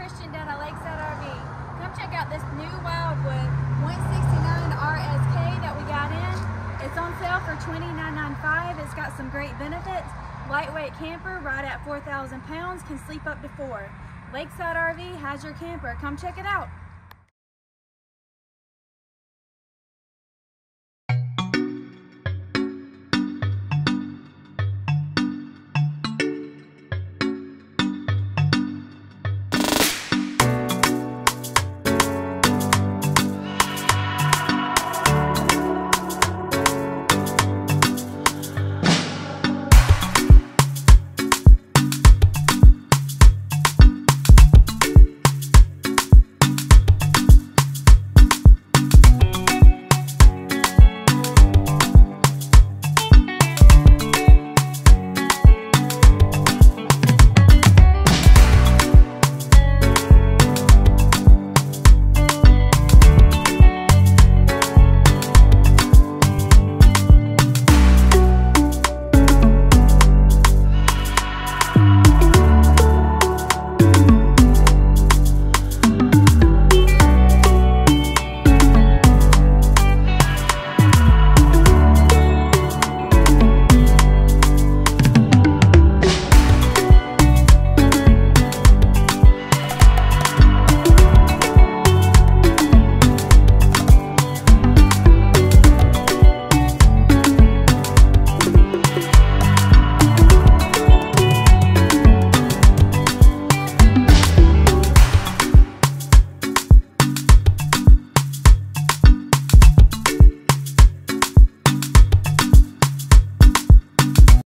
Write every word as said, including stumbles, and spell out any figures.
Christian down at Lakeside R V. Come check out this new Wildwood one sixty-nine R S K that we got in. It's on sale for twenty-nine ninety-five. It's got some great benefits. Lightweight camper, right at four thousand pounds, can sleep up to four. Lakeside R V has your camper. Come check it out.